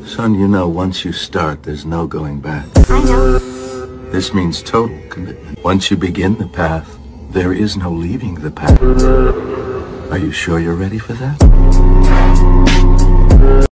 Son, you know, once you start, there's no going back. I know. This means total commitment. Once you begin the path, there is no leaving the path. Are you sure you're ready for that?